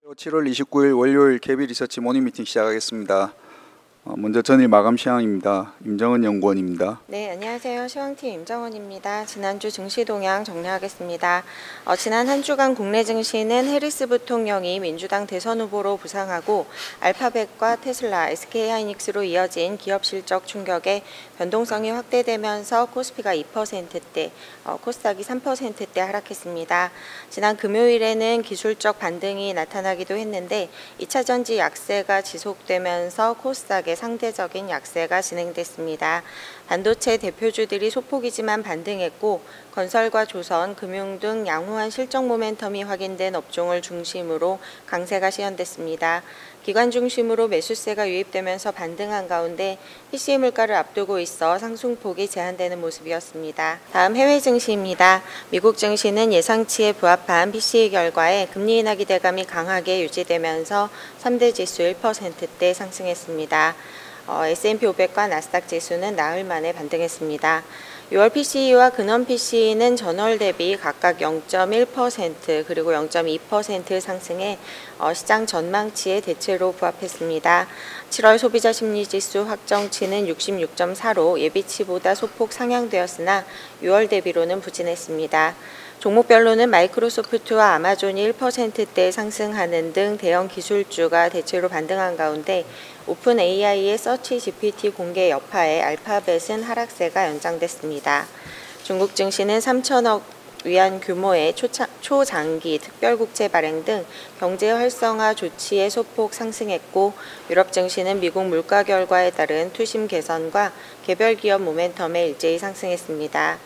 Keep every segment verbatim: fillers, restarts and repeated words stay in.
칠월 이십구일 월요일 케이비 리서치 모닝 미팅 시작하겠습니다. 어, 먼저 전일 마감 시황입니다. 임정은 연구원입니다. 네, 안녕하세요. 시황팀 임정원입니다. 지난주 증시 동향 정리하겠습니다. 어, 지난 한 주간 국내 증시는 해리스 부통령이 민주당 대선 후보로 부상하고 알파벳과 테슬라, 에스케이하이닉스로 이어진 기업 실적 충격에 변동성이 확대되면서 코스피가 이 퍼센트대, 어, 코스닥이 삼 퍼센트대 하락했습니다. 지난 금요일에는 기술적 반등이 나타나기도 했는데 이 차 전지 약세가 지속되면서 코스닥의 상대적인 약세가 진행됐습니다. 반도체 대표주들이 소폭이지만 반등했고 건설과 조선, 금융 등 양호한 실적 모멘텀이 확인된 업종을 중심으로 강세가 시현됐습니다. 기관 중심으로 매수세가 유입되면서 반등한 가운데 피씨이 물가를 앞두고 있어 상승폭이 제한되는 모습이었습니다. 다음 해외 증시입니다. 미국 증시는 예상치에 부합한 피씨이 결과에 금리 인하 기대감이 강하게 유지되면서 삼 대 지수 일 퍼센트대 상승했습니다. 어, 에스 앤 피 오백과 나스닥 지수는 나흘 만에 반등했습니다. 유월 피씨이와 근원 피씨이는 전월 대비 각각 영 점 일 퍼센트 그리고 영 점 이 퍼센트 상승해 어, 시장 전망치에 대체로 부합했습니다. 칠월 소비자 심리지수 확정치는 육십육 점 사로 예비치보다 소폭 상향되었으나 유월 대비로는 부진했습니다. 종목별로는 마이크로소프트와 아마존이 일 퍼센트대 상승하는 등 대형 기술주가 대체로 반등한 가운데 오픈 에이아이의 서치 지피티 공개 여파에 알파벳은 하락세가 연장됐습니다. 중국 증시는 삼천억 위안 규모의 초차, 초장기 특별국채 발행 등 경제 활성화 조치에 소폭 상승했고 유럽 증시는 미국 물가 결과에 따른 투심 개선과 개별 기업 모멘텀에 일제히 상승했습니다.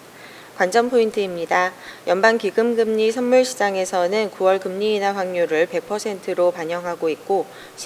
관전 포인트입니다. 연방기금금리 선물시장에서는 구월 금리 인하 확률을 백 퍼센트로 반영하고 있고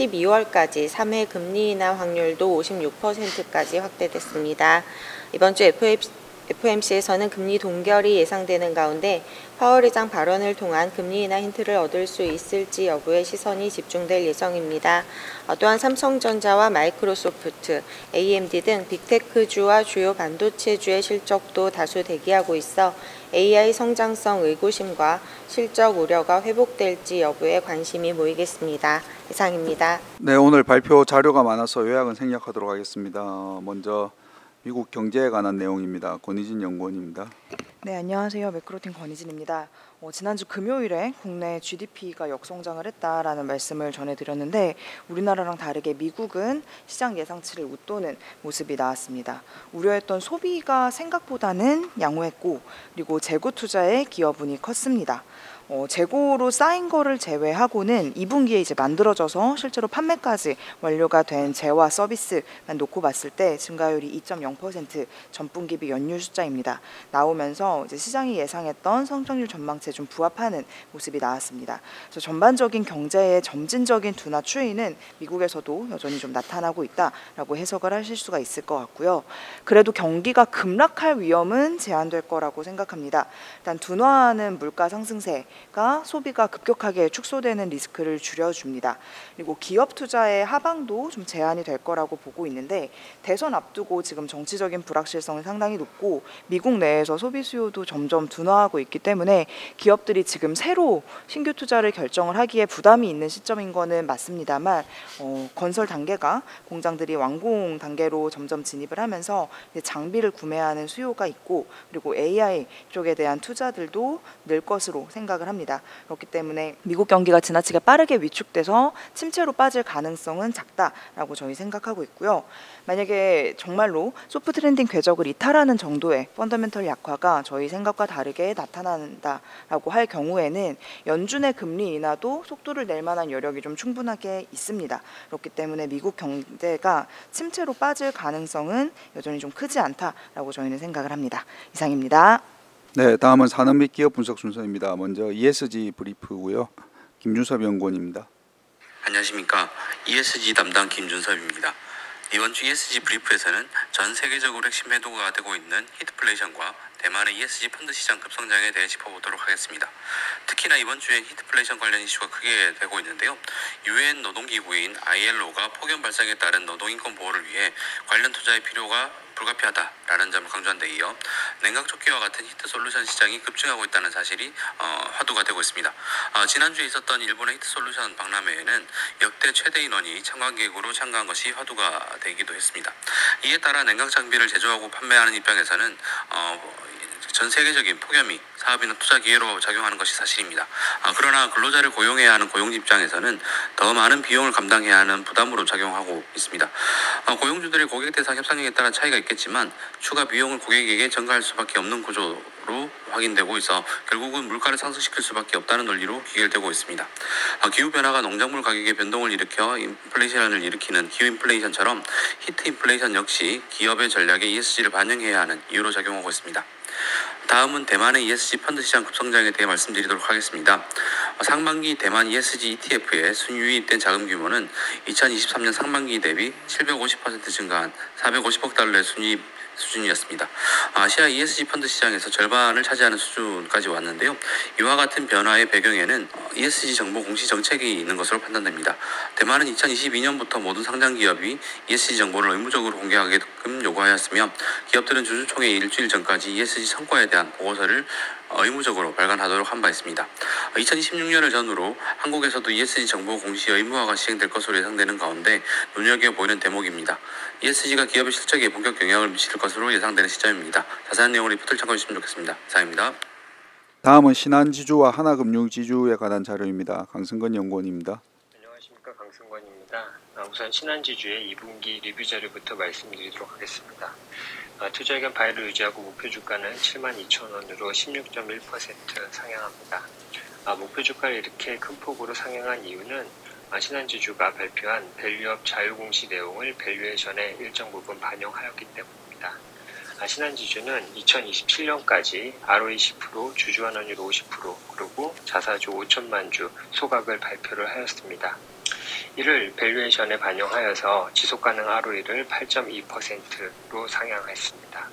십이월까지 삼 회 금리 인하 확률도 오십육 퍼센트까지 확대됐습니다. 이번 주 에프 오 엠 씨에서는 금리 동결이 예상되는 가운데 파월 의장 발언을 통한 금리 인하 힌트를 얻을 수 있을지 여부에 시선이 집중될 예정입니다. 또한 삼성전자와 마이크로소프트, 에이엠디 등 빅테크주와 주요 반도체주의 실적도 다수 대기하고 있어 에이아이 성장성 의구심과 실적 우려가 회복될지 여부에 관심이 모이겠습니다. 이상입니다. 네, 오늘 발표 자료가 많아서 요약은 생략하도록 하겠습니다. 먼저 미국 경제에 관한 내용입니다. 권희진 연구원입니다. 네, 안녕하세요. 매크로팀 권희진입니다. 어, 지난주 금요일에 국내 지디피가 역성장을 했다라는 말씀을 전해드렸는데 우리나라랑 다르게 미국은 시장 예상치를 웃도는 모습이 나왔습니다. 우려했던 소비가 생각보다는 양호했고 그리고 재고 투자의 기여분이 컸습니다. 어, 재고로 쌓인 거를 제외하고는 이 분기에 이제 만들어져서 실제로 판매까지 완료가 된 재와 서비스만 놓고 봤을 때 증가율이 이 점 영 퍼센트 전분기 비 연율 숫자입니다. 나오면서 이제 시장이 예상했던 성장률 전망치에 좀 부합하는 모습이 나왔습니다. 그래서 전반적인 경제의 점진적인 둔화 추이는 미국에서도 여전히 좀 나타나고 있다라고 해석을 하실 수가 있을 것 같고요. 그래도 경기가 급락할 위험은 제한될 거라고 생각합니다. 일단 둔화하는 물가 상승세 가 소비가 급격하게 축소되는 리스크를 줄여줍니다. 그리고 기업 투자의 하방도 좀 제한이 될 거라고 보고 있는데 대선 앞두고 지금 정치적인 불확실성이 상당히 높고 미국 내에서 소비 수요도 점점 둔화하고 있기 때문에 기업들이 지금 새로 신규 투자를 결정을 하기에 부담이 있는 시점인 거는 맞습니다만 어, 건설 단계가 공장들이 완공 단계로 점점 진입을 하면서 장비를 구매하는 수요가 있고 그리고 에이아이 쪽에 대한 투자들도 늘 것으로 생각을 합니다. 그렇기 때문에 미국 경기가 지나치게 빠르게 위축돼서 침체로 빠질 가능성은 작다라고 저희 생각하고 있고요. 만약에 정말로 소프트 랜딩 궤적을 이탈하는 정도의 펀더멘털 약화가 저희 생각과 다르게 나타난다라고 할 경우에는 연준의 금리 인하도 속도를 낼 만한 여력이 좀 충분하게 있습니다. 그렇기 때문에 미국 경제가 침체로 빠질 가능성은 여전히 좀 크지 않다라고 저희는 생각을 합니다. 이상입니다. 네, 다음은 산업 및 기업 분석 순서입니다. 먼저 이에스지 브리프고요. 김준섭 연구원입니다. 안녕하십니까. 이에스지 담당 김준섭입니다. 이번 주 이에스지 브리프에서는 전 세계적으로 핵심 해도가 되고 있는 히트플레이션과 대만의 이에스지 펀드 시장 급성장에 대해 짚어보도록 하겠습니다. 특히나 이번 주엔 히트플레이션 관련 이슈가 크게 되고 있는데요. 유엔 노동기구인 아이엘오가 폭염 발생에 따른 노동인권 보호를 위해 관련 투자의 필요가 불가피하다라는 점을 강조한 데 이어 냉각조끼와 같은 히트 솔루션 시장이 급증하고 있다는 사실이 어, 화두가 되고 있습니다. 어, 지난주에 있었던 일본의 히트 솔루션 박람회에는 역대 최대 인원이 참관객으로 참가한 것이 화두가 되기도 했습니다. 이에 따라 냉각 장비를 제조하고 판매하는 입장에서는 어, 전 세계적인 폭염이 사업이나 투자 기회로 작용하는 것이 사실입니다. 아, 그러나 근로자를 고용해야 하는 고용주 입장에서는 더 많은 비용을 감당해야 하는 부담으로 작용하고 있습니다. 아, 고용주들의 고객 대상 협상력에 따라 차이가 있겠지만 추가 비용을 고객에게 전가할 수밖에 없는 구조로 확인되고 있어 결국은 물가를 상승시킬 수밖에 없다는 논리로 귀결되고 있습니다. 아, 기후변화가 농작물 가격의 변동을 일으켜 인플레이션을 일으키는 기후인플레이션처럼 히트 인플레이션 역시 기업의 전략에 이에스지를 반영해야 하는 이유로 작용하고 있습니다. 다음은 대만의 이에스지 펀드 시장 급성장에 대해 말씀드리도록 하겠습니다. 상반기 대만 이에스지 이티에프의 순유입된 자금 규모는 이천이십삼 년 상반기 대비 칠백오십 퍼센트 증가한 사백오십억 달러의 순유입 수준이었습니다. 아시아 이에스지 펀드 시장에서 절반을 차지하는 수준까지 왔는데요. 이와 같은 변화의 배경에는 이에스지 정보 공시 정책이 있는 것으로 판단됩니다. 대만은 이천이십이 년부터 모든 상장 기업이 이에스지 정보를 의무적으로 공개하게끔 요구하였으며 기업들은 주주총회 일주일 전까지 이에스지 성과에 대한 보고서를 의무적으로 발간하도록 한 바 있습니다. 이천이십육 년을 전후로 한국에서도 이에스지 정보 공시 의무화가 시행될 것으로 예상되는 가운데 눈여겨보이는 대목입니다. 이에스지가 기업의 실적에 본격 영향을 미칠 것으로 예상되는 시점입니다. 자세한 내용을 리포트를 참고해 주시면 좋겠습니다. 이상입니다. 다음은 신한지주와 하나금융지주에 관한 자료입니다. 강승건 연구원입니다. 안녕하십니까, 강승관입니다. 우선 신한지주의 이 분기 리뷰 자료부터 말씀드리도록 하겠습니다. 투자 의견 바이를 유지하고 목표 주가는 칠만 이천 원으로 십육 점 일 퍼센트 상향합니다. 목표 주가를 이렇게 큰 폭으로 상향한 이유는 신한지주가 발표한 밸류업 자율공시 내용을 밸류에이션에 일정 부분 반영하였기 때문입니다. 신한지주는 이천이십칠 년까지 알오이 십 퍼센트, 주주환원율 오십 퍼센트, 그리고 자사주 오천만 주 소각을 발표를 하였습니다. 이를 밸류에이션에 반영하여서 지속가능 알오이를 팔 점 이 퍼센트로 상향했습니다.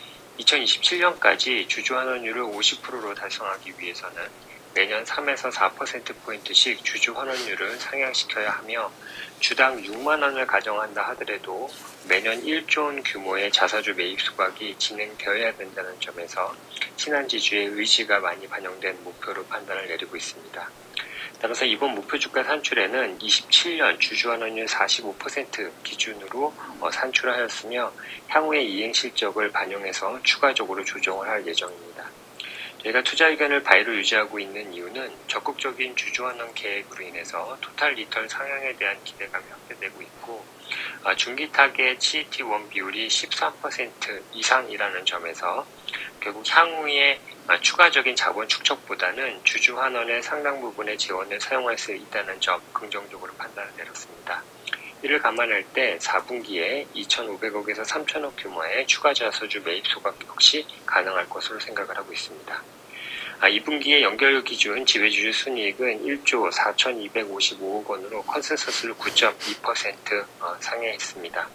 이천이십칠 년까지 주주환원율을 오십 퍼센트로 달성하기 위해서는 매년 삼에서 사 퍼센트 포인트씩 주주환원율을 상향시켜야 하며 주당 육만 원을 가정한다 하더라도 매년 일조 원 규모의 자사주 매입 수박이 진행되어야 된다는 점에서 신한지주의 의지가 많이 반영된 목표로 판단을 내리고 있습니다. 따라서 이번 목표 주가 산출에는 이십칠 년 주주환원율 사십오 퍼센트 기준으로 산출하였으며 향후의 이행 실적을 반영해서 추가적으로 조정을 할 예정입니다. 저희가 투자 의견을 바이로 유지하고 있는 이유는 적극적인 주주환원 계획으로 인해서 토탈 리턴 상향에 대한 기대감이 확대되고 있고 중기 타겟 씨이티 일 비율이 십삼 퍼센트 이상이라는 점에서 결국 향후에 추가적인 자본 축적보다는 주주환원의 상당 부분의 재원을 사용할 수 있다는 점 긍정적으로 판단을 내렸습니다. 이를 감안할 때 사 분기에 이천오백억에서 삼천억 규모의 추가 자사주 매입 소각 역시 가능할 것으로 생각을 하고 있습니다. 이 분기의 연결 기준 지배주주 순이익은 일조 사천이백오십오억 원으로 컨센서스를 구 점 이 퍼센트 상회했습니다.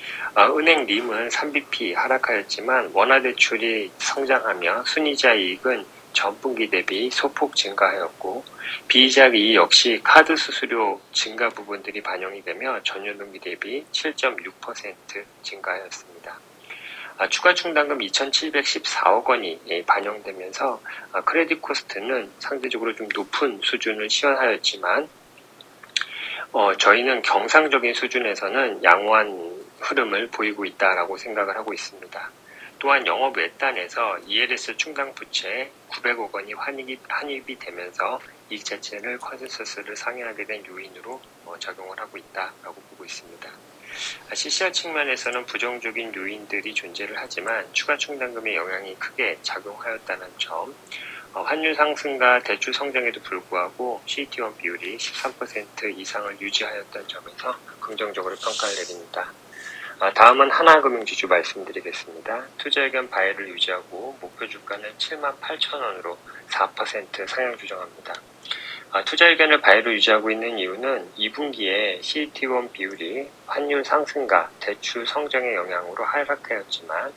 은행 림은 삼 비피 하락하였지만 원화대출이 성장하며 순이자 이익은 전분기 대비 소폭 증가하였고 비이자 이익 역시 카드 수수료 증가 부분들이 반영이 되며 전년동기 대비 칠 점 육 퍼센트 증가하였습니다. 추가 충당금 이천칠백십사억 원이 반영되면서 크레딧 코스트는 상대적으로 좀 높은 수준을 시현하였지만 어, 저희는 경상적인 수준에서는 양호한 흐름을 보이고 있다라고 생각을 하고 있습니다. 또한 영업 외단에서 이엘에스 충당 부채 구백억 원이 환입이, 환입이 되면서 이익 자체를 컨센서스를 상회하게 된 요인으로 어, 작용을 하고 있다라고 보고 있습니다. 씨씨알 측면에서는 부정적인 요인들이 존재를 하지만 추가 충당금의 영향이 크게 작용하였다는 점, 어, 환율 상승과 대출 성장에도 불구하고 씨이티 일 비율이 십삼 퍼센트 이상을 유지하였던 점에서 긍정적으로 평가를 내립니다. 아, 다음은 하나금융지주 말씀드리겠습니다. 투자 의견 바이를 유지하고 목표 주가는 칠만 팔천 원으로 사 퍼센트 상향 조정합니다. 아, 투자 의견을 바이로 유지하고 있는 이유는 이 분기에 씨이티 일 비율이 환율 상승과 대출 성장의 영향으로 하락하였지만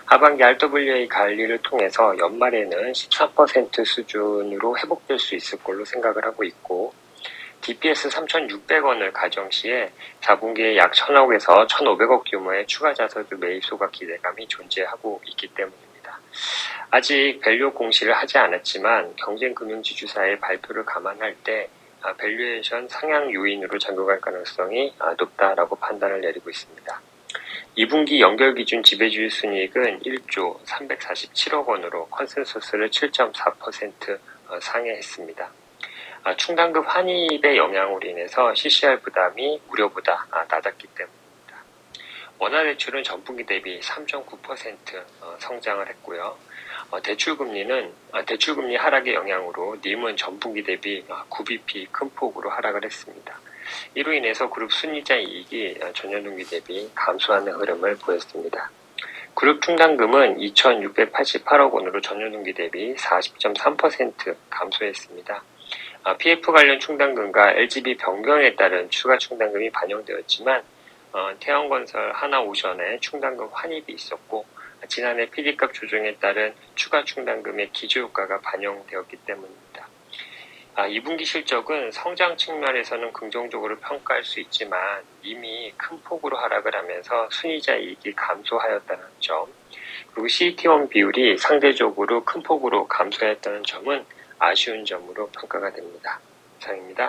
하반기 알더블유에이 관리를 통해서 연말에는 십사 퍼센트 수준으로 회복될 수 있을 걸로 생각을 하고 있고, 디피에스 삼천육백 원을 가정 시에 사 분기에 약 천억에서 천오백억 규모의 추가 자사주 매입소가 기대감이 존재하고 있기 때문입니다. 아직 밸류 공시를 하지 않았지만 경쟁금융지주사의 발표를 감안할 때 밸류에이션 상향 요인으로 작용할 가능성이 높다라고 판단을 내리고 있습니다. 이 분기 연결 기준 지배주의 순이익은 일조 삼백사십칠억 원으로 컨센서스를 칠 점 사 퍼센트 상회했습니다. 충당금 환입의 영향으로 인해서 씨씨알 부담이 우려보다 낮았기 때문입니다. 원화대출은 전분기 대비 삼 점 구 퍼센트 성장을 했고요. 대출금리는 대출금리 하락의 영향으로 님은 전분기 대비 구 비피 큰 폭으로 하락을 했습니다. 이로 인해서 그룹 순이자 이익이 전년 동기 대비 감소하는 흐름을 보였습니다. 그룹 충당금은 이천육백팔십팔억 원으로 전년 동기 대비 사십 점 삼 퍼센트 감소했습니다. 피에프 관련 충당금과 엘지비 변경에 따른 추가 충당금이 반영되었지만 태양건설 하나오션에 충당금 환입이 있었고, 지난해 피디값 조정에 따른 추가 충당금의 기저효과가 반영되었기 때문입니다. 이 분기 실적은 성장 측면에서는 긍정적으로 평가할 수 있지만 이미 큰 폭으로 하락을 하면서 순이자 이익이 감소하였다는 점, 그리고 씨이티원 비율이 상대적으로 큰 폭으로 감소했다는 점은 아쉬운 점으로 평가가 됩니다. 이상입니다.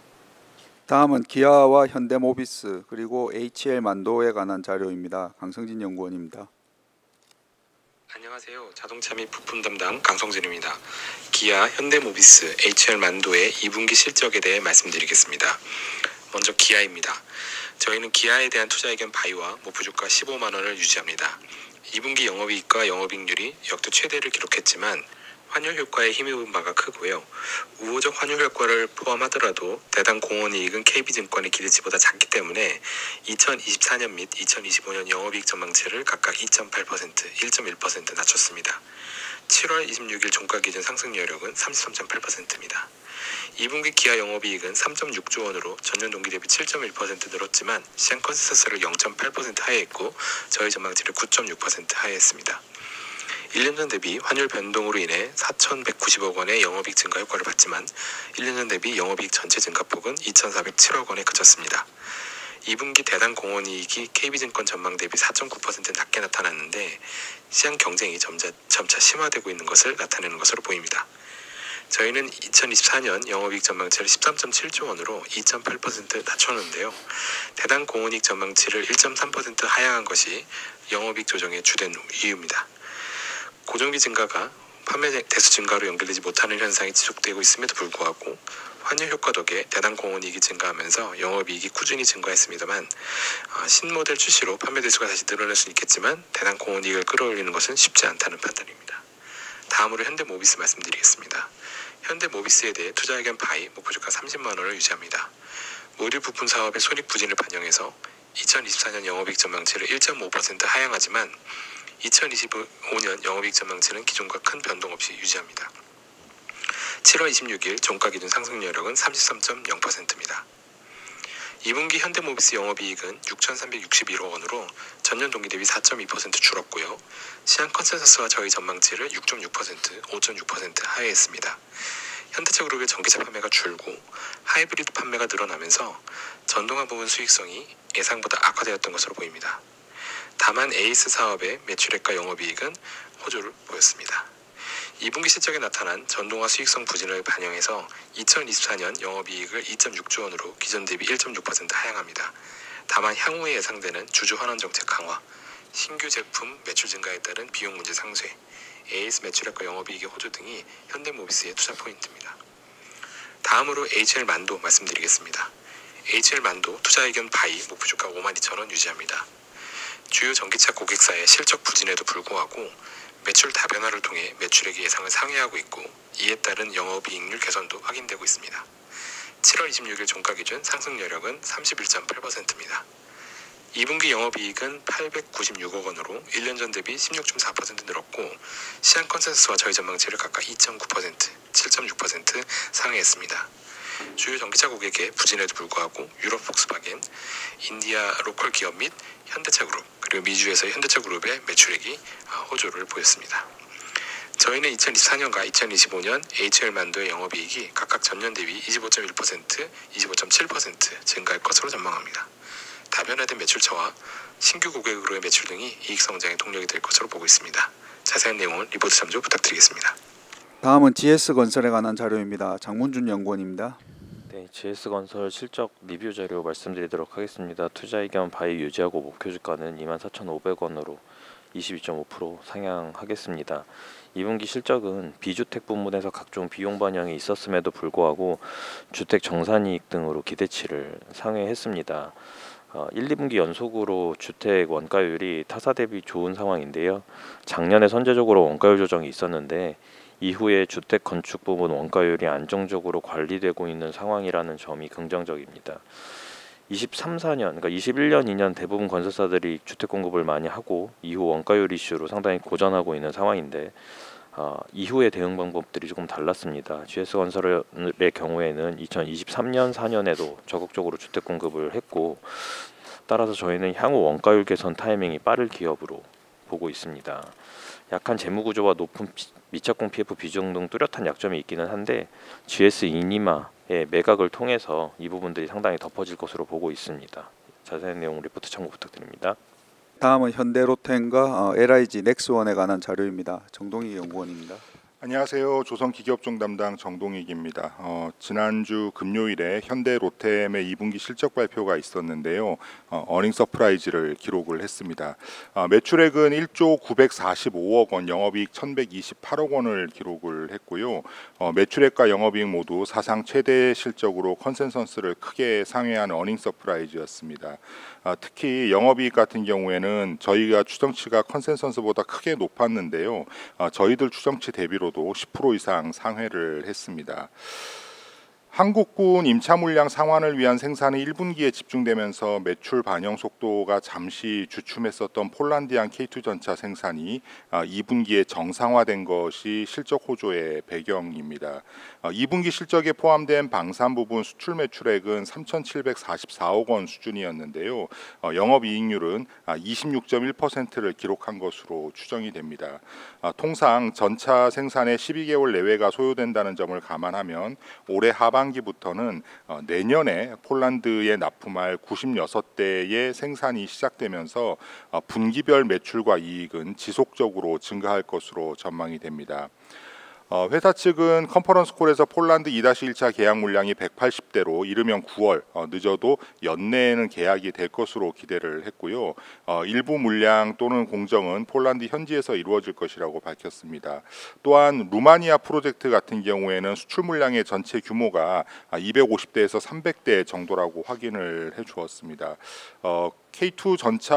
다음은 기아와 현대모비스 그리고 에이치엘만도에 관한 자료입니다. 강성진 연구원입니다. 안녕하세요. 자동차 및 부품 담당 강성진입니다. 기아, 현대모비스, 에이치엘만도의 이 분기 실적에 대해 말씀드리겠습니다. 먼저 기아입니다. 저희는 기아에 대한 투자 의견 바이와 목표주가 십오만 원을 유지합니다. 이 분기 영업이익과 영업이익률이 역대 최대를 기록했지만 환율 효과에 힘입은 바가 크고요. 우호적 환율 효과를 포함하더라도 대당 공원이익은 케이비증권의 기대치보다 작기 때문에 이천이십사 년 및 이천이십오 년 영업이익 전망치를 각각 이 점 팔 퍼센트, 일 점 일 퍼센트 낮췄습니다. 칠월 이십육 일 종가 기준 상승 여력은 삼십삼 점 팔 퍼센트입니다. 이 분기 기아 영업이익은 삼 점 육조 원으로 전년 동기 대비 칠 점 일 퍼센트 늘었지만 시장 컨센서스를 영 점 팔 퍼센트 하회했고 저희 전망치를 구 점 육 퍼센트 하회했습니다. 일 년 전 대비 환율 변동으로 인해 사천백구십억 원의 영업이익 증가 효과를 봤지만 일 년 전 대비 영업이익 전체 증가폭은 이천사백칠억 원에 그쳤습니다. 이 분기 대당 공원이익이 케이비증권 전망 대비 사 점 구 퍼센트 낮게 나타났는데 시장 경쟁이 점차, 점차 심화되고 있는 것을 나타내는 것으로 보입니다. 저희는 이천이십사 년 영업이익 전망치를 십삼 점 칠조 원으로 이 점 팔 퍼센트 낮췄는데요. 대당 공원이익 전망치를 일 점 삼 퍼센트 하향한 것이 영업이익 조정의 주된 이유입니다. 고정비 증가가 판매 대수 증가로 연결되지 못하는 현상이 지속되고 있음에도 불구하고 환율 효과 덕에 대당 공원이익이 증가하면서 영업이익이 꾸준히 증가했습니다만 신모델 출시로 판매 대수가 다시 늘어날 수는 있겠지만 대당 공원이익을 끌어올리는 것은 쉽지 않다는 판단입니다. 다음으로 현대모비스 말씀드리겠습니다. 현대모비스에 대해 투자 의견 바이, 목표주가 삼십만 원을 유지합니다. 모듈 부품 사업의 손익 부진을 반영해서 이천이십사 년 영업이익 전망치를 일 점 오 퍼센트 하향하지만 이천이십오 년 영업이익 전망치는 기존과 큰 변동 없이 유지합니다. 칠월 이십육 일 종가 기준 상승 여력은 삼십삼 점 영 퍼센트입니다. 이 분기 현대모비스 영업이익은 육천삼백육십일억 원으로 전년 동기 대비 사 점 이 퍼센트 줄었고요. 시장 컨센서스와 저희 전망치를 육 점 육 퍼센트, 오 점 육 퍼센트 하회했습니다. 현대차그룹의 전기차 판매가 줄고 하이브리드 판매가 늘어나면서 전동화 부분 수익성이 예상보다 악화되었던 것으로 보입니다. 다만 에이스 사업의 매출액과 영업이익은 호조를 보였습니다. 이 분기 실적에 나타난 전동화 수익성 부진을 반영해서 이천이십사 년 영업이익을 이 점 육조 원으로 기존 대비 일 점 육 퍼센트 하향합니다. 다만 향후에 예상되는 주주 환원 정책 강화, 신규 제품 매출 증가에 따른 비용 문제 상쇄, 에이에스 매출액과 영업이익의 호조 등이 현대모비스의 투자 포인트입니다. 다음으로 에이치엘만도 말씀드리겠습니다. 에이치엘만도 투자 의견 바이, 목표주가 오만 이천 원 유지합니다. 주요 전기차 고객사의 실적 부진에도 불구하고 매출 다변화를 통해 매출액의 예상을 상회하고 있고 이에 따른 영업이익률 개선도 확인되고 있습니다. 칠월 이십육 일 종가 기준 상승 여력은 삼십일 점 팔 퍼센트입니다. 이 분기 영업이익은 팔백구십육억 원으로 일 년 전 대비 십육 점 사 퍼센트 늘었고 시장 컨센서스와 저희 전망치를 각각 이 점 구 퍼센트, 칠 점 육 퍼센트 상회했습니다. 주요 전기차 고객의 부진에도 불구하고 유럽 폭스바겐, 인디아 로컬 기업 및 현대차 그룹, 그리고 미주에서 현대차 그룹의 매출액이 호조를 보였습니다. 저희는 이천이십사 년과 이천이십오 년 에이치엘 만도의 영업이익이 각각 전년 대비 이십오 점 일 퍼센트, 이십오 점 칠 퍼센트 증가할 것으로 전망합니다. 다변화된 매출처와 신규 고객으로의 매출 등이 이익 성장의 동력이 될 것으로 보고 있습니다. 자세한 내용은 리포트 참조 부탁드리겠습니다. 다음은 지에스건설에 관한 자료입니다. 장문준 연구원입니다. 네, 지에스건설 실적 리뷰 자료 말씀드리도록 하겠습니다. 투자 의견 바이 유지하고 목표 주가는 이만 사천오백 원으로 이십이 점 오 퍼센트 상향하겠습니다. 이 분기 실적은 비주택 부문에서 각종 비용 반영이 있었음에도 불구하고 주택 정산이익 등으로 기대치를 상회했습니다. 어, 일, 이 분기 연속으로 주택 원가율이 타사 대비 좋은 상황인데요. 작년에 선제적으로 원가율 조정이 있었는데 이후에 주택 건축 부문 원가율이 안정적으로 관리되고 있는 상황이라는 점이 긍정적입니다. 이십삼, 사 년, 그러니까 이십일 년, 이 년 대부분 건설사들이 주택 공급을 많이 하고 이후 원가율 이슈로 상당히 고전하고 있는 상황인데 어, 이후의 대응 방법들이 조금 달랐습니다. 지에스건설의 경우에는 이천이십삼 년, 사 년에도 적극적으로 주택 공급을 했고 따라서 저희는 향후 원가율 개선 타이밍이 빠를 기업으로 보고 있습니다. 약한 재무구조와 높은 미착공 피에프 비중 등 뚜렷한 약점이 있기는 한데 지에스 이니마의 매각을 통해서 이 부분들이 상당히 덮어질 것으로 보고 있습니다. 자세한 내용 리포트 참고 부탁드립니다. 다음은 현대로템과 엘아이지 넥스원에 관한 자료입니다. 정동희 연구원입니다. 안녕하세요. 조선기계업종 담당 정동익입니다. 어, 지난주 금요일에 현대로템의 이 분기 실적 발표가 있었는데요. 어, 어닝 서프라이즈를 기록을 했습니다. 어, 매출액은 일조 구백사십오억 원, 영업이익 천백이십팔억 원을 기록을 했고요. 어, 매출액과 영업이익 모두 사상 최대 실적으로 컨센서스를 크게 상회한 어닝 서프라이즈였습니다. 어, 특히 영업이익 같은 경우에는 저희가 추정치가 컨센서스보다 크게 높았는데요. 어, 저희들 추정치 대비로 십 퍼센트 이상 상회를 했습니다. 한국군 임차 물량 상환을 위한 생산이 일 분기에 집중되면서 매출 반영 속도가 잠시 주춤했었던 폴란디안 케이 투 전차 생산이 이 분기에 정상화된 것이 실적 호조의 배경입니다. 이 분기 실적에 포함된 방산 부분 수출 매출액은 삼천칠백사십사억 원 수준이었는데요. 영업이익률은 이십육 점 일 퍼센트를 기록한 것으로 추정이 됩니다. 통상 전차 생산에 십이 개월 내외가 소요된다는 점을 감안하면 올해 하반기부터는 내년에 폴란드에 납품할 구십육 대의 생산이 시작되면서 분기별 매출과 이익은 지속적으로 증가할 것으로 전망이 됩니다. 어, 회사 측은 컨퍼런스 콜에서 폴란드 이 일 차 계약 물량이 백팔십 대로 이르면 구월, 어, 늦어도 연내에는 계약이 될 것으로 기대를 했고요. 어, 일부 물량 또는 공정은 폴란드 현지에서 이루어질 것이라고 밝혔습니다. 또한 루마니아 프로젝트 같은 경우에는 수출 물량의 전체 규모가 이백오십 대에서 삼백 대 정도라고 확인을 해주었습니다. 어, 케이 투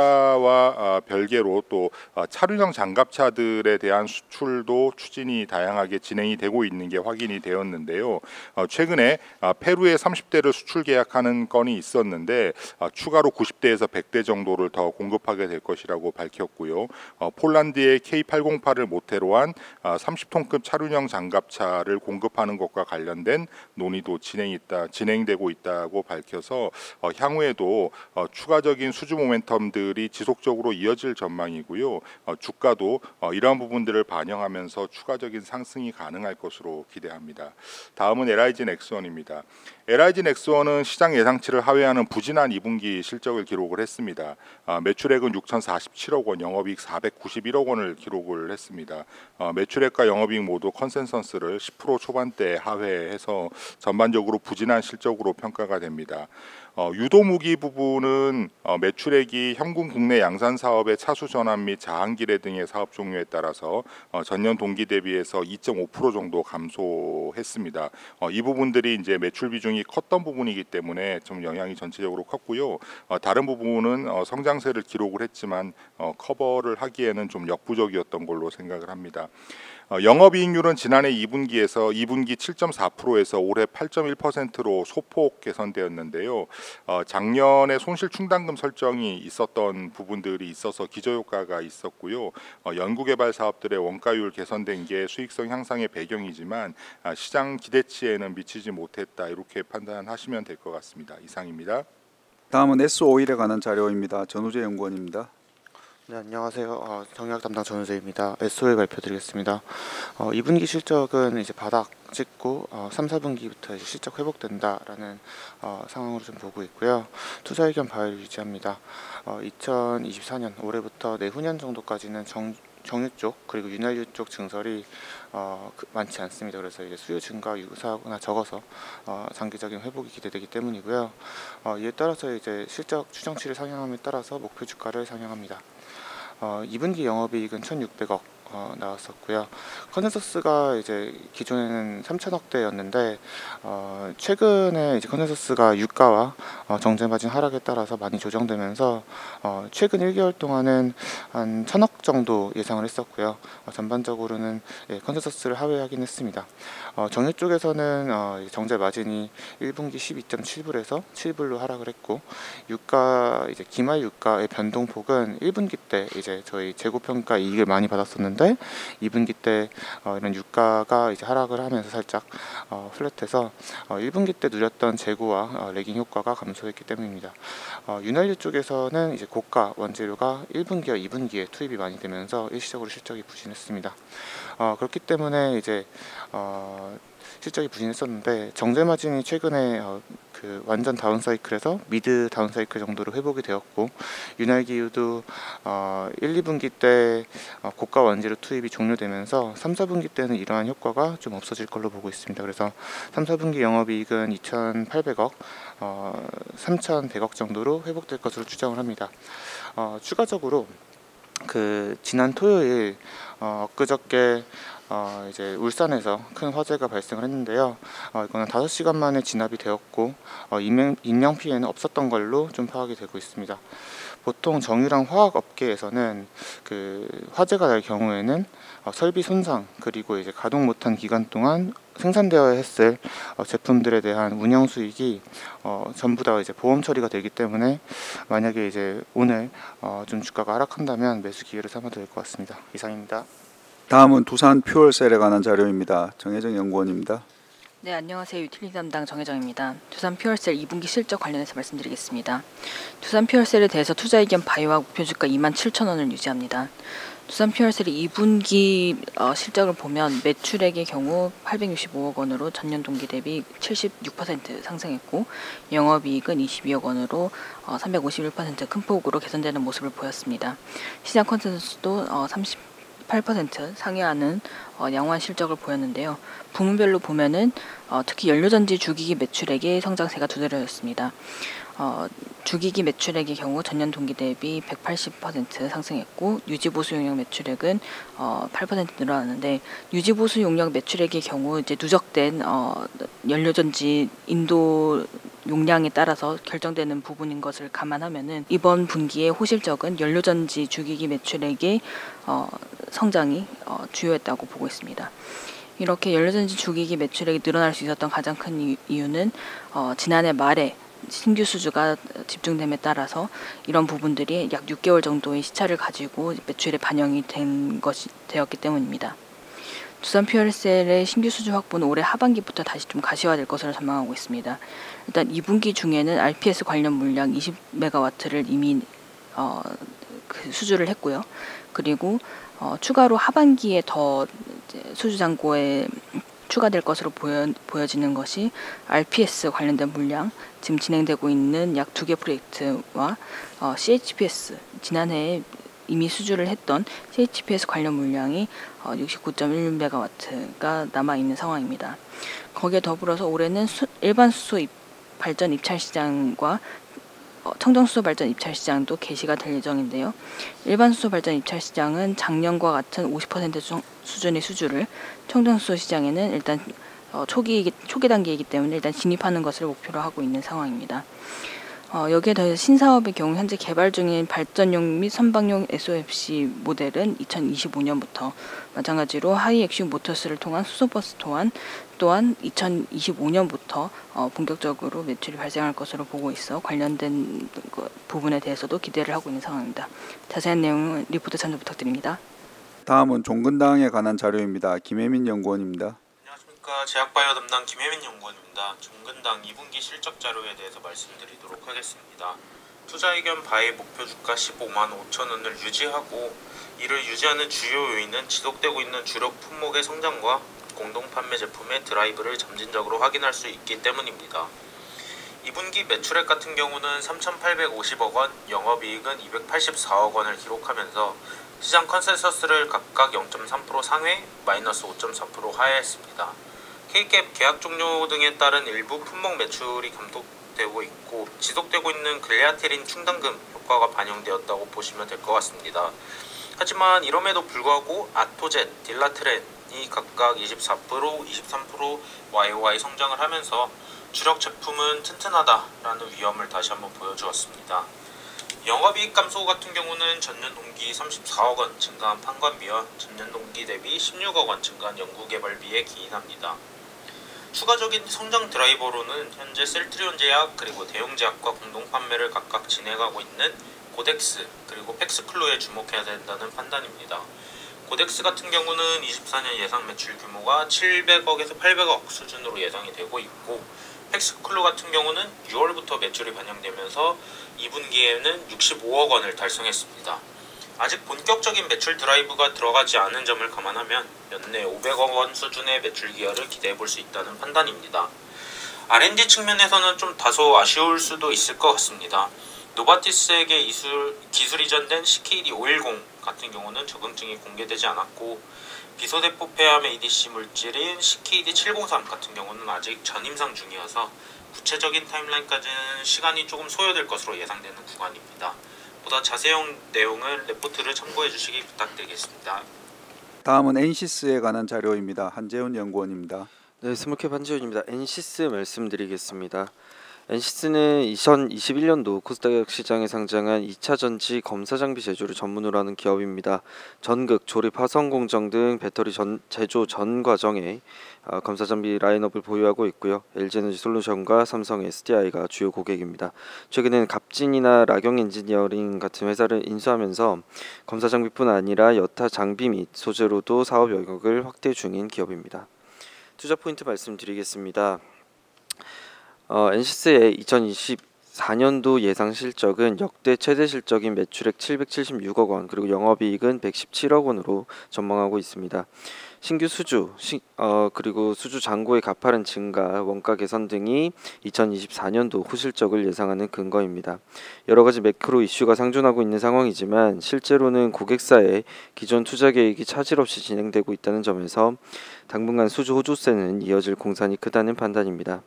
전차와 별개로 또 차륜형 장갑차들에 대한 수출도 추진이 다양하게 진행이 되고 있는 게 확인이 되었는데요. 최근에 페루에 삼십 대를 수출 계약하는 건이 있었는데 추가로 구십 대에서 백 대 정도를 더 공급하게 될 것이라고 밝혔고요. 폴란드의 케이 팔공팔을 모태로 한 삼십 톤급 차륜형 장갑차를 공급하는 것과 관련된 논의도 진행 있다, 진행되고 있다고 밝혀서 향후에도 추가적인 수 수주 모멘텀들이 지속적으로 이어질 전망이고요. 어, 주가도 어, 이러한 부분들을 반영하면서 추가적인 상승이 가능할 것으로 기대합니다. 다음은 엘아이지 넥스원입니다. 엘아이지 넥스원은 시장 예상치를 하회하는 부진한 이 분기 실적을 기록을 했습니다. 어, 매출액은 육천사십칠억 원, 영업이익 사백구십일억 원을 기록을 했습니다. 어, 매출액과 영업이익 모두 컨센서스를 십 퍼센트 초반대 하회해서 전반적으로 부진한 실적으로 평가가 됩니다. 어, 유도무기 부분은 어, 매출액이 현군 국내 양산 사업의 차수 전환 및 자항기뢰 등의 사업 종류에 따라서 어, 전년 동기 대비해서 이 점 오 퍼센트 정도 감소했습니다. 어, 이 부분들이 이제 매출 비중이 컸던 부분이기 때문에 좀 영향이 전체적으로 컸고요. 어, 다른 부분은 어, 성장세를 기록을 했지만 어, 커버를 하기에는 좀 역부족이었던 걸로 생각을 합니다. 어, 영업이익률은 지난해 이 분기에서 이 분기 칠 점 사 퍼센트에서 올해 팔 점 일 퍼센트로 소폭 개선되었는데요. 어, 작년에 손실 충당금 설정이 있었던 부분들이 있어서 기저효과가 있었고요. 어, 연구개발 사업들의 원가율 개선된 게 수익성 향상의 배경이지만 아, 시장 기대치에는 미치지 못했다, 이렇게 판단하시면 될 것 같습니다. 이상입니다. 다음은 에스 오일에 관한 자료입니다. 전우재 연구원입니다. 네, 안녕하세요. 어, 정유학 담당 전우재입니다. 에스오일 발표드리겠습니다. 어, 이 분기 실적은 이제 바닥 찍고 어, 삼, 사 분기부터 이제 실적 회복된다라는 어, 상황으로 좀 보고 있고요. 투자 의견 바이오를 유지합니다. 어, 이천이십사 년 올해부터 내후년 정도까지는 정 정유 쪽 그리고 윤활유 쪽 증설이 어, 그, 많지 않습니다. 그래서 이제 수요 증가 유사하거나 적어서 어, 장기적인 회복이 기대되기 때문이고요. 어, 이에 따라서 이제 실적 추정치를 상향함에 따라서 목표 주가를 상향합니다. 어, 이 분기 영업이익은 천육백억 어, 나왔었고요. 컨센서스가 이제 기존에는 삼천억대였는데 어, 최근에 이제 컨센서스가 유가와 어, 정제 마진 하락에 따라서 많이 조정되면서 어, 최근 일 개월 동안은 한 천억 정도 예상을 했었고요. 어, 전반적으로는 예, 컨센서스를 하회하긴 했습니다. 어, 정유 쪽에서는 어, 정제 마진이 일 분기 십이 점 칠 불에서 칠 불로 하락을 했고, 유가 이제 기말 유가의 변동폭은 일 분기 때 이제 저희 재고평가 이익을 많이 받았었는데 이 분기 때 어, 이런 유가가 이제 하락을 하면서 살짝 어, 플랫해서 어, 일 분기 때 누렸던 재고와 어, 레깅 효과가 감소했기 때문입니다. 어, 윤활유 쪽에서는 이제 고가 원재료가 일 분기와 이 분기에 투입이 많이 되면서 일시적으로 실적이 부진했습니다. 어, 그렇기 때문에 이제 어, 실적이 부진했었는데 정제 마진이 최근에 어, 그 완전 다운 사이클에서 미드 다운 사이클 정도로 회복이 되었고, 윤활기유도 어, 일, 이 분기 때 어, 고가 원재료 투입이 종료되면서 삼, 사 분기 때는 이러한 효과가 좀 없어질 걸로 보고 있습니다. 그래서 삼, 사 분기 영업이익은 이천팔백억, 어, 삼천백억 정도로 회복될 것으로 추정을 합니다. 어, 추가적으로 그 지난 토요일 어, 엊그저께 어, 이제 울산에서 큰 화재가 발생을 했는데요. 어, 이거는 다섯 시간 만에 진압이 되었고 어, 인명, 인명 피해는 없었던 걸로 좀 파악이 되고 있습니다. 보통 정유랑 화학 업계에서는 그 화재가 날 경우에는 어, 설비 손상 그리고 이제 가동 못한 기간 동안 생산되어야 했을 어, 제품들에 대한 운영 수익이 어, 전부 다 이제 보험 처리가 되기 때문에 만약에 이제 오늘 어, 좀 주가가 하락한다면 매수 기회를 삼아도 될 것 같습니다. 이상입니다. 다음은 두산 퓨얼셀에 관한 자료입니다. 정혜정 연구원입니다. 네, 안녕하세요. 유틸리티 담당 정혜정입니다. 두산 퓨얼셀 이 분기 실적 관련해서 말씀드리겠습니다. 두산 퓨얼셀에 대해서 투자 의견 바이오와 목표 주가 이만 칠천 원을 유지합니다. 두산 퓨얼셀이 이 분기 어, 실적을 보면 매출액의 경우 팔백육십오억 원으로 전년 동기 대비 칠십육 퍼센트 상승했고, 영업이익은 이십이억 원으로 어, 삼백오십일 퍼센트 큰 폭으로 개선되는 모습을 보였습니다. 시장 컨센서스도 어, 삼십팔 퍼센트 상회하는 어, 양호한 실적을 보였는데요. 부문별로 보면은 어, 특히 연료전지 주기기 매출액의 성장세가 두드러졌습니다. 어, 주기기 매출액의 경우 전년 동기 대비 백팔십 퍼센트 상승했고, 유지보수 용역 매출액은 어, 팔 퍼센트 늘어났는데, 유지보수 용역 매출액의 경우 이제 누적된 어, 연료전지 인도 용량에 따라서 결정되는 부분인 것을 감안하면은 이번 분기의 호실적은 연료전지 주기기 매출액의 어, 성장이 어, 주요했다고 보고 있습니다. 이렇게 연료전지 주기기 매출액이 늘어날 수 있었던 가장 큰 이유는 어, 지난해 말에 신규 수주가 집중됨에 따라서 이런 부분들이 약 육 개월 정도의 시차를 가지고 매출에 반영이 된 것이 되었기 때문입니다. 두산 퓨얼셀의 신규 수주 확보는 올해 하반기부터 다시 좀 가시화될 것으로 전망하고 있습니다. 일단 이 분기 중에는 알피에스 관련 물량 이십 메가와트를 이미 어, 그 수주를 했고요. 그리고 어, 추가로 하반기에 더 이제 수주 잔고에 추가될 것으로 보여, 보여지는 것이 알피에스 관련된 물량, 지금 진행되고 있는 약 두 개 프로젝트와 어, 씨에이치피에스, 지난해에 이미 수주를 했던 씨에이치피에스 관련 물량이 어, 육십구 점 일 메가와트가 남아있는 상황입니다. 거기에 더불어서 올해는 수, 일반 수소 입, 발전 입찰 시장과 어, 청정수소 발전 입찰 시장도 개시가 될 예정인데요. 일반 수소 발전 입찰 시장은 작년과 같은 오십 퍼센트 수준의 수주를, 청정수소 시장에는 일단 어, 초기 초기 단계이기 때문에 일단 진입하는 것을 목표로 하고 있는 상황입니다. 어, 여기에 더해서 신사업의 경우 현재 개발 중인 발전용 및 선박용 에스오에프씨 모델은 이천이십오 년부터 마찬가지로 하이액슈 모터스를 통한 수소버스 또한 또한 이천이십오 년부터 어, 본격적으로 매출이 발생할 것으로 보고 있어 관련된 그 부분에 대해서도 기대를 하고 있는 상황입니다. 자세한 내용은 리포트 참조 부탁드립니다. 다음은 종근당에 관한 자료입니다. 김혜민 연구원입니다. 안녕하십니까. 제약바이오 담당 김혜민 연구원입니다. 종근당 이 분기 실적 자료에 대해서 말씀드리도록 하겠습니다. 투자의견 바이 목표 주가 십오만 오천 원을 유지하고 이를 유지하는 주요 요인은 지속되고 있는 주력 품목의 성장과 공동 판매 제품의 드라이브를 점진적으로 확인할 수 있기 때문입니다. 이 분기 매출액 같은 경우는 삼천팔백오십억 원, 영업이익은 이백팔십사억 원을 기록하면서 시장 컨센서스를 각각 영 점 삼 퍼센트 상회, 마이너스 오 점 사 퍼센트 하회했습니다. K캡 계약 종료 등에 따른 일부 품목 매출이 감독되고 있고 지속되고 있는 글레아테린 충당금 효과가 반영되었다고 보시면 될 것 같습니다. 하지만 이럼에도 불구하고 아토젯, 딜라트렌이 각각 이십사 퍼센트, 이십삼 퍼센트 와이오와이 성장을 하면서 주력 제품은 튼튼하다라는 위험을 다시 한번 보여주었습니다. 영업이익 감소 같은 경우는 전년 동기 삼십사억 원 증가한 판관비와 전년 동기 대비 십육억 원 증가한 연구개발비에 기인합니다. 추가적인 성장 드라이버로는 현재 셀트리온 제약 그리고 대용 제약과 공동 판매를 각각 진행하고 있는 고덱스 그리고 팩스클로에 주목해야 된다는 판단입니다. 고덱스 같은 경우는 이십사 년 예상 매출 규모가 칠백억에서 팔백억 수준으로 예상이 되고 있고 팩스클로 같은 경우는 유월부터 매출이 반영되면서 이 분기에는 육십오억 원을 달성했습니다. 아직 본격적인 매출 드라이브가 들어가지 않은 점을 감안하면 연내 오백억 원 수준의 매출 기여를 기대해 볼 수 있다는 판단입니다. 알앤디 측면에서는 좀 다소 아쉬울 수도 있을 것 같습니다. 노바티스에게 이술, 기술 이전된 씨케이디 오백십 같은 경우는 적응증이 공개되지 않았고 비소대포 폐암 에이디씨 물질인 씨케이디 칠공삼 같은 경우는 아직 전임상 중이어서 구체적인 타임라인까지는 시간이 조금 소요될 것으로 예상되는 구간입니다. 보다 자세한 내용은 레포트를 참고해 주시기 부탁드리겠습니다. 다음은 엔시스에 관한 자료입니다. 한재훈 연구원입니다. 네, 스몰캡 한재훈입니다. 엔시스 말씀드리겠습니다. 엔시스는 이천이십일 년도 코스닥 시장에 상장한 이 차 전지 검사 장비 제조를 전문으로 하는 기업입니다. 전극, 조립, 화성 공정 등 배터리 전, 제조 전 과정에 어, 검사 장비 라인업을 보유하고 있고요. 엘지에너지 솔루션과 삼성 에스디아이가 주요 고객입니다. 최근에는 갑진이나 라경 엔지니어링 같은 회사를 인수하면서 검사 장비뿐 아니라 여타 장비 및 소재로도 사업 영역을 확대 중인 기업입니다. 투자 포인트 말씀드리겠습니다. 어, 엔시스의 이천이십사 년도 예상 실적은 역대 최대 실적인 매출액 칠백칠십육억 원 그리고 영업이익은 백십칠억 원으로 전망하고 있습니다. 신규 수주 시, 어, 그리고 수주 잔고의 가파른 증가, 원가 개선 등이 이천이십사 년도 후실적을 예상하는 근거입니다. 여러 가지 매크로 이슈가 상존하고 있는 상황이지만 실제로는 고객사의 기존 투자 계획이 차질 없이 진행되고 있다는 점에서 당분간 수주 호조세는 이어질 공산이 크다는 판단입니다.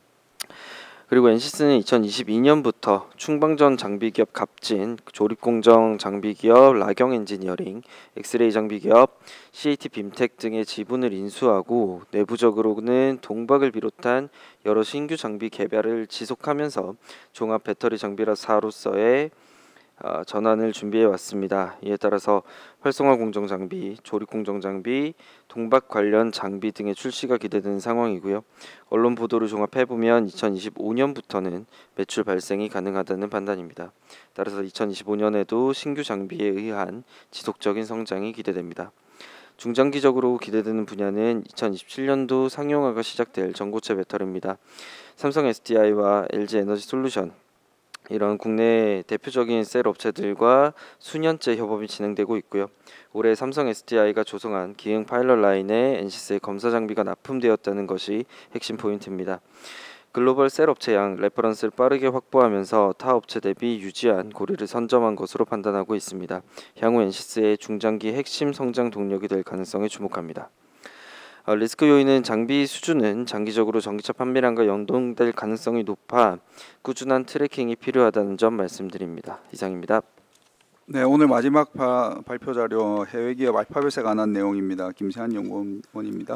그리고 엔시스는 이천이십이 년부터 충방전 장비기업 갑진, 조립공정 장비기업 라경 엔지니어링, 엑스레이 장비기업 씨에이티 빔텍 등의 지분을 인수하고 내부적으로는 동박을 비롯한 여러 신규 장비 개발을 지속하면서 종합 배터리 장비사로서의 어, 전환을 준비해 왔습니다. 이에 따라서 활성화 공정 장비, 조립 공정 장비, 동박 관련 장비 등의 출시가 기대되는 상황이고요. 언론 보도를 종합해 보면 이천이십오 년부터는 매출 발생이 가능하다는 판단입니다. 따라서 이천이십오 년에도 신규 장비에 의한 지속적인 성장이 기대됩니다. 중장기적으로 기대되는 분야는 이천이십칠 년도 상용화가 시작될 전고체 배터리입니다. 삼성 에스디아이와 엘지 에너지 솔루션 이런 국내 대표적인 셀 업체들과 수년째 협업이 진행되고 있고요. 올해 삼성 에스디아이가 조성한 기흥 파일럿 라인에 엔시스의 검사 장비가 납품되었다는 것이 핵심 포인트입니다. 글로벌 셀 업체 양 레퍼런스를 빠르게 확보하면서 타 업체 대비 유지한 고리를 선점한 것으로 판단하고 있습니다. 향후 엔시스의 중장기 핵심 성장 동력이 될 가능성에 주목합니다. 어, 리스크 요인은 장비 수주는 장기적으로 전기차 판매량과 연동될 가능성이 높아 꾸준한 트래킹이 필요하다는 점 말씀드립니다. 이상입니다. 네, 오늘 마지막 바, 발표 자료 해외 기업 알파벳에 관한 내용입니다. 김세한 연구원입니다.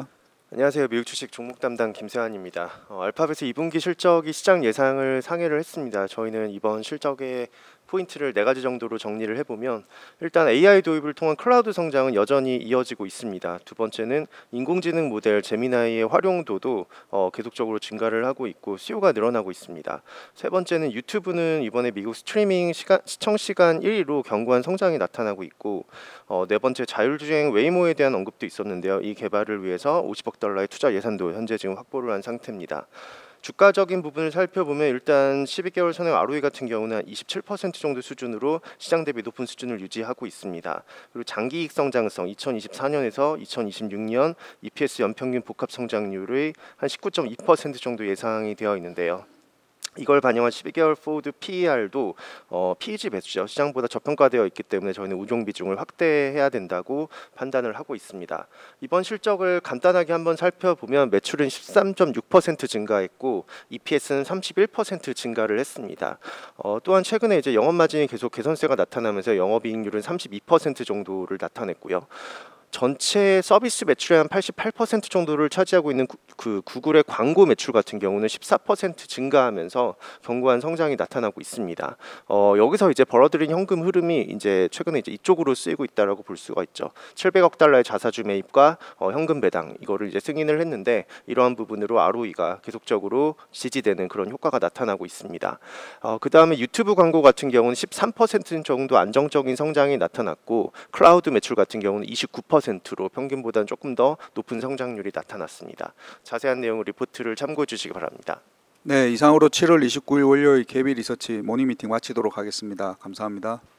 안녕하세요. 미국 주식 종목 담당 김세환입니다. 어, 알파벳의 이 분기 실적이 시장 예상을 상회를 했습니다. 저희는 이번 실적의 포인트를 네 가지 정도로 정리를 해보면 일단 에이아이 도입을 통한 클라우드 성장은 여전히 이어지고 있습니다. 두 번째는 인공지능 모델 제미나이의 활용도도 어, 계속적으로 증가를 하고 있고 수요가 늘어나고 있습니다. 세 번째는 유튜브는 이번에 미국 스트리밍 시간, 시청 시간 일 위로 견고한 성장이 나타나고 있고 어, 네 번째 자율주행 웨이모에 대한 언급도 있었는데요. 이 개발을 위해서 오십억 달러의 투자 예산도 현재 지금 확보를 한 상태입니다. 주가적인 부분을 살펴보면 일단 십이 개월 선행 알오이 같은 경우는 이십칠 퍼센트 정도 수준으로 시장 대비 높은 수준을 유지하고 있습니다. 그리고 장기이익 성장성 이천이십사 년에서 이천이십육 년 이피에스 연평균 복합 성장률의 한 십구 점 이 퍼센트 정도 예상이 되어 있는데요. 이걸 반영한 십이 개월 포워드 피이알도 어, 피이지 매수죠. 시장보다 저평가되어 있기 때문에 저희는 우종 비중을 확대해야 된다고 판단을 하고 있습니다. 이번 실적을 간단하게 한번 살펴보면 매출은 십삼 점 육 퍼센트 증가했고 이피에스는 삼십일 퍼센트 증가를 했습니다. 어, 또한 최근에 이제 영업 마진이 계속 개선세가 나타나면서 영업이익률은 삼십이 퍼센트 정도를 나타냈고요. 전체 서비스 매출의 한 팔십팔 퍼센트 정도를 차지하고 있는 구, 그 구글의 광고 매출 같은 경우는 십사 퍼센트 증가하면서 견고한 성장이 나타나고 있습니다. 어, 여기서 이제 벌어들인 현금 흐름이 이제 최근에 이제 이쪽으로 쓰이고 있다라고 볼 수가 있죠. 칠백억 달러의 자사주 매입과 어, 현금 배당 이거를 이제 승인을 했는데 이러한 부분으로 알오이가 계속적으로 지지되는 그런 효과가 나타나고 있습니다. 어, 그 다음에 유튜브 광고 같은 경우는 십삼 퍼센트 정도 안정적인 성장이 나타났고 클라우드 매출 같은 경우는 이십구 퍼센트로 평균보다는 조금 더 높은 성장률이 나타났습니다. 자세한 내용 리포트를 참고해 주시기 바랍니다. 네, 이상으로 칠월 이십구일 월요일 케이비 리서치 모닝 미팅 마치도록 하겠습니다. 감사합니다.